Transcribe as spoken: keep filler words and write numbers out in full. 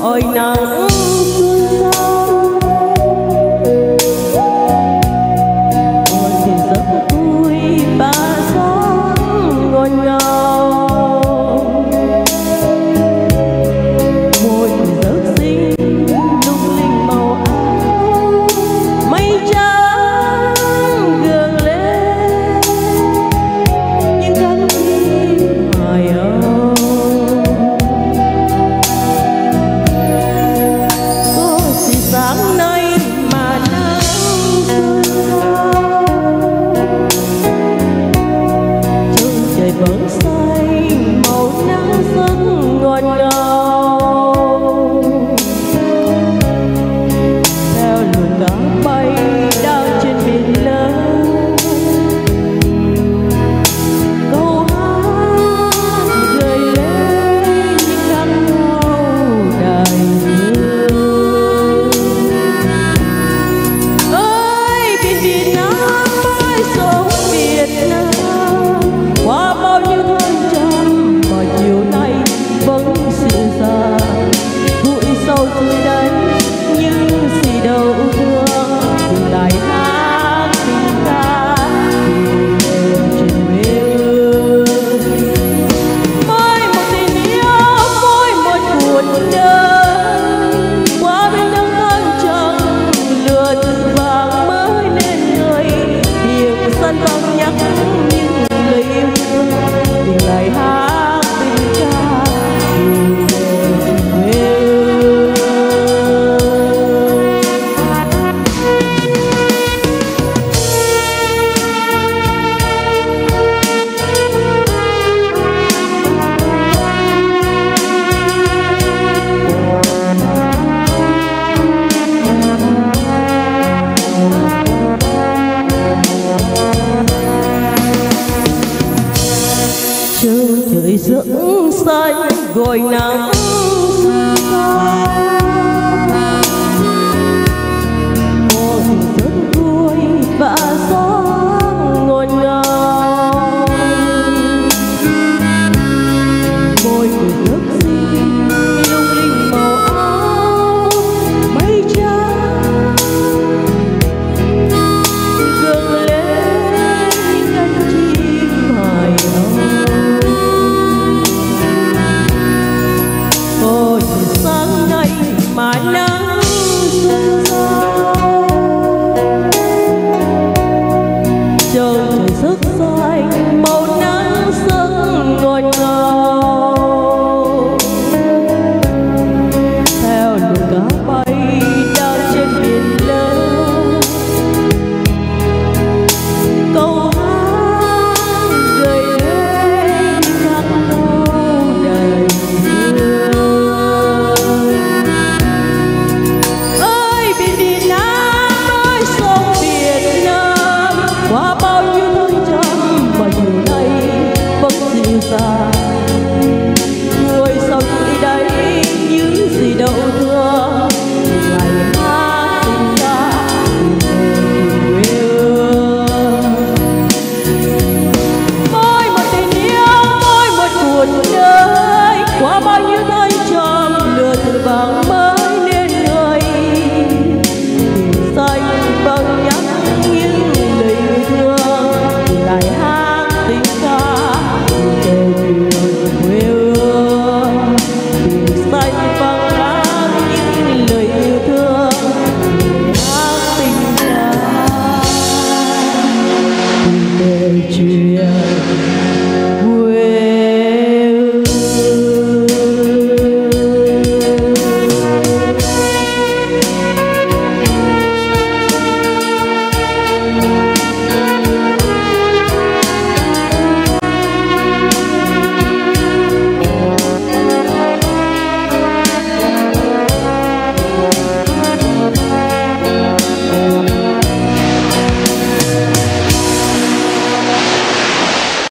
gọi nắng xuân sang. Ôi thì rất vui và sáng ngọt ngào, môi thì rất xinh lung linh màu áo, mây trắng gương lên những cánh chim hoài âu. Có gì sáng nay mà nắng xuân sang, chân trời vẫn xanh màu nắng rất ngọt ngào, theo luồng cá bay đang trên biển lớn. Câu hát gợi lên những khát khao đại dương. Ơi biển Việt Nam ơi sông Việt Nam, qua bao nhiêu tháng trăm mà chiều nay vẫn dịu dàng, bụi sâu dưới đáy những gì đâu thương, dừng lại hát tình ca về chuyện quê hương. Mỗi một tình yêu, mỗi một cuộc đời, qua bên đông thăng trăng lửa từ vàng mới nên người, biển sân vang nhắc những lời yêu thương, dừng lại hát tình ca về chuyện quê hương. Chân trời dưỡng xanh gọi nắng xuân sang. Ôi thì rất vui và sáng ngọt ngào, môi thì rất xinh lung linh màu áo, mây trắng gương lên những cánh chim hoài âu. Ôi thì sáng nay mà nắng xuân sang, trời trời rất xanh màu nắng rất ngọt ngào, theo luồng cá bay đang trên biển lớn. Câu hát gợi lên khát khao đời dương. Ơi biển Việt Nam ơi sông Việt Nam, qua bao nhiêu tháng trăm mà chiều nay vẫn dịu dàng, người sao dưới đáy những gì đâu thương, lại hát tình ca về quê hương. Mỗi một tình yêu, mỗi một cuộc đời, qua bao nhiêu tháng trăm lửa từ vàng mới nên người, biển xanh vang nhắc những lời yêu thương, lại hát tình ca về chuyện quê hương. Biển xanh vang nhắc những lời yêu thương, hát tình ca về chuyện